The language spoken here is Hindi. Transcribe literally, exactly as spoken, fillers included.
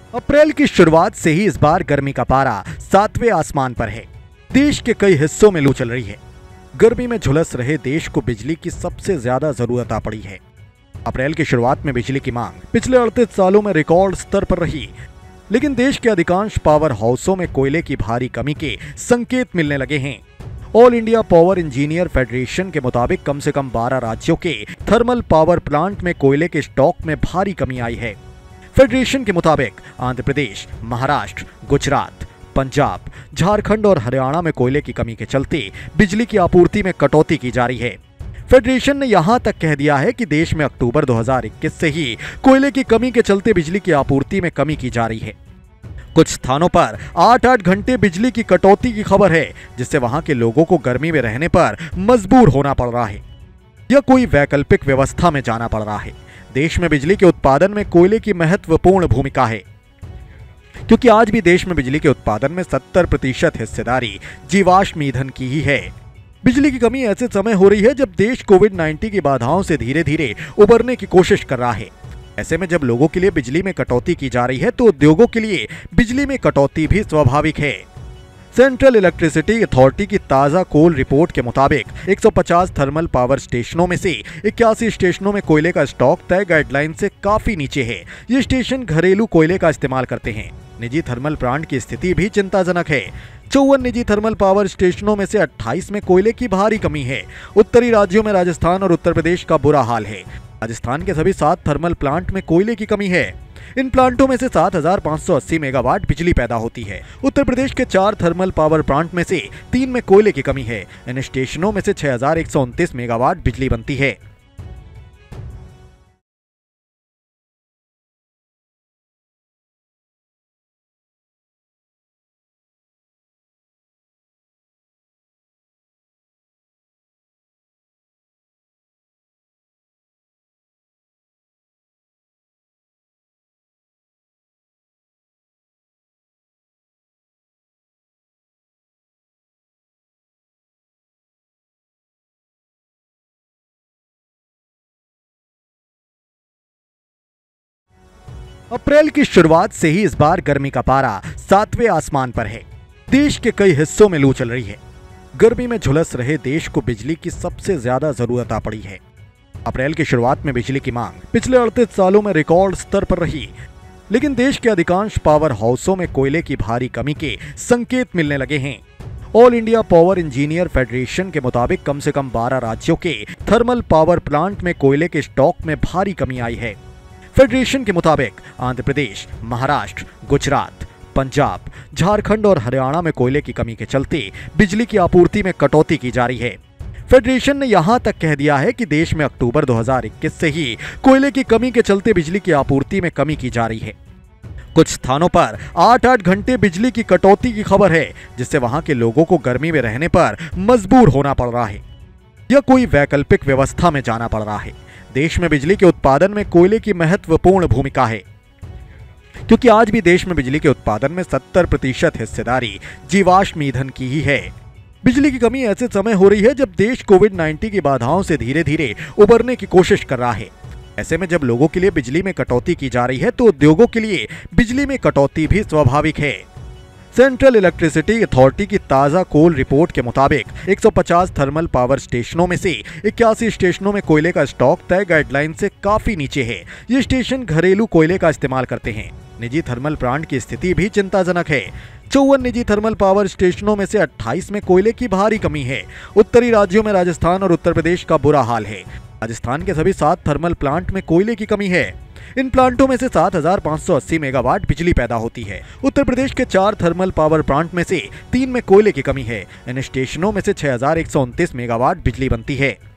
अप्रैल की शुरुआत से ही इस बार गर्मी का पारा सातवें आसमान पर है। देश के कई हिस्सों में लू चल रही है। गर्मी में झुलस रहे देश को बिजली की सबसे ज्यादा जरूरत आ पड़ी है। अप्रैल की शुरुआत में बिजली की मांग पिछले अड़तीस सालों में रिकॉर्ड स्तर पर रही, लेकिन देश के अधिकांश पावर हाउसों में कोयले की भारी कमी के संकेत मिलने लगे हैं। All India Power Engineer Federation के मुताबिक कम से कम बारह राज्यों के थर्मल पावर प्लांट में कोयले के स्टॉक में भारी कमी आई है। फेडरेशन के मुताबिक आंध्र प्रदेश, महाराष्ट्र, गुजरात, पंजाब, झारखंड और हरियाणा में कोयले की कमी के चलते बिजली की आपूर्ति में कटौती की जा रही है। फेडरेशन ने यहां तक कह दिया है कि देश में अक्टूबर दो हज़ार इक्कीस से ही कोयले की कमी के चलते बिजली की आपूर्ति में कमी की जा रही है। कुछ स्थानों पर आठ आठ घंटे बिजली की कटौती की खबर है, जिससे वहां के लोगों को गर्मी में रहने पर मजबूर होना पड़ रहा है या कोई वैकल्पिक व्यवस्था में जाना पड़ रहा है। देश में बिजली के उत्पादन में कोयले की महत्वपूर्ण भूमिका है, क्योंकि आज भी देश में बिजली के उत्पादन में सत्तर प्रतिशत हिस्सेदारी जीवाश्म ईंधन की ही है। बिजली की कमी ऐसे समय हो रही है जब देश कोविड उन्नीस की बाधाओं से धीरे धीरे उबरने की कोशिश कर रहा है। ऐसे में जब लोगों के लिए बिजली में कटौती की जा रही है तो उद्योगों के लिए बिजली में कटौती भी स्वाभाविक है। सेंट्रल इलेक्ट्रिसिटी अथॉरिटी की ताजा कोल रिपोर्ट के मुताबिक एक सौ पचास थर्मल पावर स्टेशनों में से इक्यासी स्टेशनों में कोयले का स्टॉक तय गाइडलाइन से काफी नीचे है। ये स्टेशन घरेलू कोयले का इस्तेमाल करते हैं। निजी थर्मल प्लांट की स्थिति भी चिंताजनक है। चौवन निजी थर्मल पावर स्टेशनों में से अट्ठाईस में कोयले की भारी कमी है। उत्तरी राज्यों में राजस्थान और उत्तर प्रदेश का बुरा हाल है। राजस्थान के सभी सात थर्मल प्लांट में कोयले की कमी है। इन प्लांटों में से सात हज़ार पाँच सौ अस्सी मेगावाट बिजली पैदा होती है। उत्तर प्रदेश के चार थर्मल पावर प्लांट में से तीन में कोयले की कमी है। इन स्टेशनों में से छह हज़ार एक सौ उनतीस मेगावाट बिजली बनती है। अप्रैल की शुरुआत से ही इस बार गर्मी का पारा सातवें आसमान पर है। देश के कई हिस्सों में लू चल रही है। गर्मी में झुलस रहे देश को बिजली की सबसे ज्यादा जरूरत आ पड़ी है। अप्रैल की शुरुआत में बिजली की मांग पिछले अड़तीस सालों में रिकॉर्ड स्तर पर रही, लेकिन देश के अधिकांश पावर हाउसों में कोयले की भारी कमी के संकेत मिलने लगे हैं। All India Power Engineer Federation के मुताबिक कम से कम बारह राज्यों के थर्मल पावर प्लांट में कोयले के स्टॉक में भारी कमी आई है। फेडरेशन के मुताबिक आंध्र प्रदेश, महाराष्ट्र, गुजरात, पंजाब, झारखंड और हरियाणा में कोयले की कमी के चलते बिजली की आपूर्ति में कटौती की जा रही है। फेडरेशन ने यहां तक कह दिया है कि देश में अक्टूबर दो हज़ार इक्कीस से ही कोयले की कमी के चलते बिजली की आपूर्ति में कमी की जा रही है। कुछ स्थानों पर आठ आठ घंटे बिजली की कटौती की खबर है, जिससे वहां के लोगों को गर्मी में रहने पर मजबूर होना पड़ रहा है या कोई वैकल्पिक व्यवस्था में जाना पड़ रहा है। देश में बिजली के उत्पादन में कोयले की महत्वपूर्ण भूमिका है, क्योंकि आज भी देश में बिजली के उत्पादन में सत्तर प्रतिशत हिस्सेदारी जीवाश्म ईंधन की ही है। बिजली की कमी ऐसे समय हो रही है जब देश कोविड उन्नीस की बाधाओं से धीरे धीरे उबरने की कोशिश कर रहा है। ऐसे में जब लोगों के लिए बिजली में कटौती की जा रही है तो उद्योगों के लिए बिजली में कटौती भी स्वाभाविक है। सेंट्रल इलेक्ट्रिसिटी अथॉरिटी की ताजा कोल रिपोर्ट के मुताबिक एक सौ पचास थर्मल पावर स्टेशनों में से इक्यासी स्टेशनों में कोयले का स्टॉक तय गाइडलाइन से काफी नीचे है। ये स्टेशन घरेलू कोयले का इस्तेमाल करते हैं। निजी थर्मल प्लांट की स्थिति भी चिंताजनक है। चौवन निजी थर्मल पावर स्टेशनों में से अट्ठाईस में कोयले की भारी कमी है। उत्तरी राज्यों में राजस्थान और उत्तर प्रदेश का बुरा हाल है। राजस्थान के सभी सात थर्मल प्लांट में कोयले की कमी है। इन प्लांटों में से सात हज़ार पाँच सौ अस्सी मेगावाट बिजली पैदा होती है। उत्तर प्रदेश के चार थर्मल पावर प्लांट में से तीन में कोयले की कमी है। इन स्टेशनों में से छह हज़ार एक सौ उनतीस मेगावाट बिजली बनती है।